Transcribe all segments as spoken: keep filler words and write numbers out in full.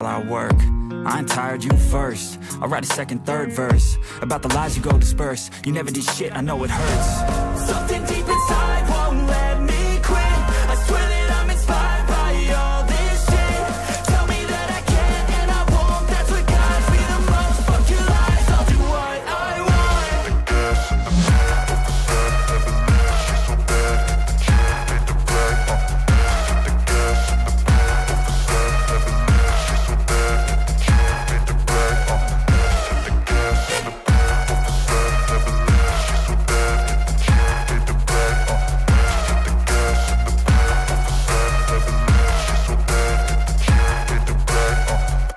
I work. I ain't tired, you first. I'll write a second, third verse about the lies you go disperse. You never did shit, I know it hurts. Something deep inside won't let me quit. I swear that I'm inspired by all this shit. Tell me that I can't and I won't. That's what guides me the most. Fuck your lies, I'll do what I want. The gas in the back of the set, never leave, she's so bad. She made the brag, uh. The gas in the back of the set, never leave, she's so bad. She made the brag, uh. The gas in the back of the set, never leave, she's so bad. She made the brag, uh. The gas in the back of the set, never leave, she's so bad. She made the brag, uh.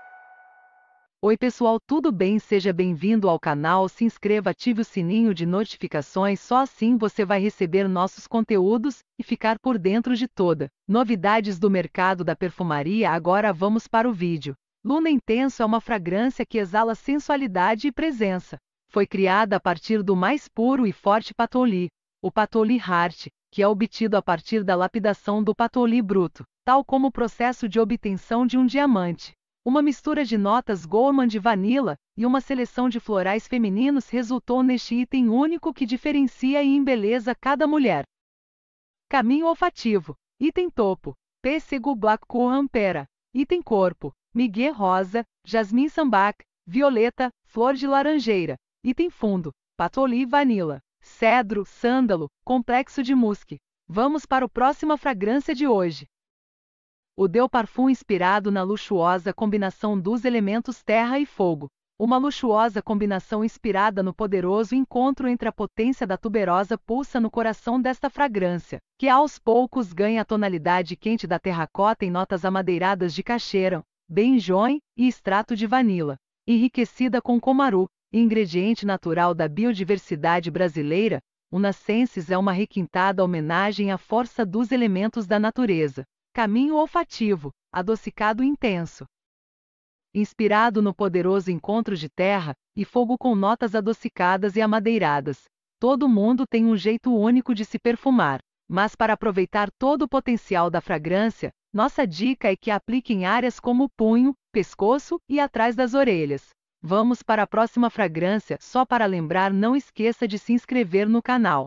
Oi pessoal, tudo bem? Seja bem-vindo ao canal, se inscreva, ative o sininho de notificações, só assim você vai receber nossos conteúdos e ficar por dentro de toda novidades do mercado da perfumaria. Agora vamos para o vídeo. Luna Intenso é uma fragrância que exala sensualidade e presença. Foi criada a partir do mais puro e forte patchouli, o patchouli Heart, que é obtido a partir da lapidação do patchouli bruto, tal como o processo de obtenção de um diamante. Uma mistura de notas gourmand de vanilla e uma seleção de florais femininos resultou neste item único que diferencia e embeleza cada mulher. Caminho olfativo. Item topo: pêssego Black Currant Pera. Item corpo: migué rosa, jasmim sambac, violeta, flor de laranjeira. Item fundo: patchouli vanilla, cedro, sândalo, complexo de musk. Vamos para a próxima fragrância de hoje. O Eau de Parfum, inspirado na luxuosa combinação dos elementos terra e fogo. Uma luxuosa combinação inspirada no poderoso encontro entre a potência da tuberosa pulsa no coração desta fragrância, que aos poucos ganha a tonalidade quente da terracota em notas amadeiradas de cacheron, benjoin e extrato de vanila, enriquecida com comaru, ingrediente natural da biodiversidade brasileira. O Nascences é uma requintada homenagem à força dos elementos da natureza. Caminho olfativo, adocicado intenso. Inspirado no poderoso encontro de terra e fogo com notas adocicadas e amadeiradas. Todo mundo tem um jeito único de se perfumar, mas para aproveitar todo o potencial da fragrância, nossa dica é que aplique em áreas como o punho, pescoço e atrás das orelhas. Vamos para a próxima fragrância. Só para lembrar, não esqueça de se inscrever no canal.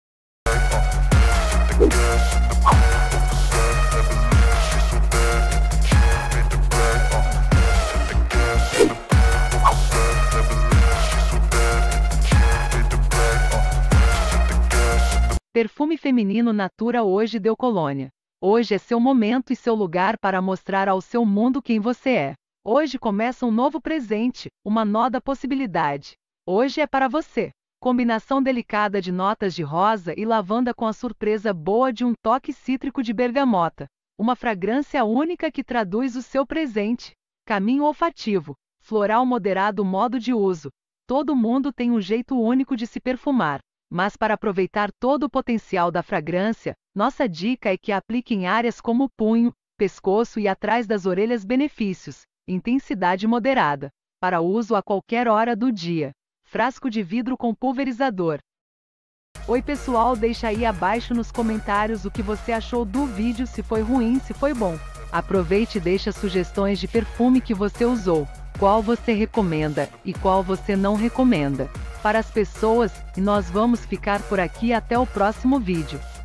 Perfume feminino Natura hoje Eau Cologne. Hoje é seu momento e seu lugar para mostrar ao seu mundo quem você é. Hoje começa um novo presente, uma nova possibilidade. Hoje é para você. Combinação delicada de notas de rosa e lavanda com a surpresa boa de um toque cítrico de bergamota. Uma fragrância única que traduz o seu presente. Caminho olfativo, floral moderado, modo de uso. Todo mundo tem um jeito único de se perfumar. Mas para aproveitar todo o potencial da fragrância, nossa dica é que aplique em áreas como o punho, pescoço e atrás das orelhas. Benefícios: intensidade moderada, para uso a qualquer hora do dia. Frasco de vidro com pulverizador. Oi pessoal, deixa aí abaixo nos comentários o que você achou do vídeo, se foi ruim, se foi bom. Aproveite e deixa sugestões de perfume que você usou, qual você recomenda e qual você não recomenda para as pessoas, e nós vamos ficar por aqui até o próximo vídeo.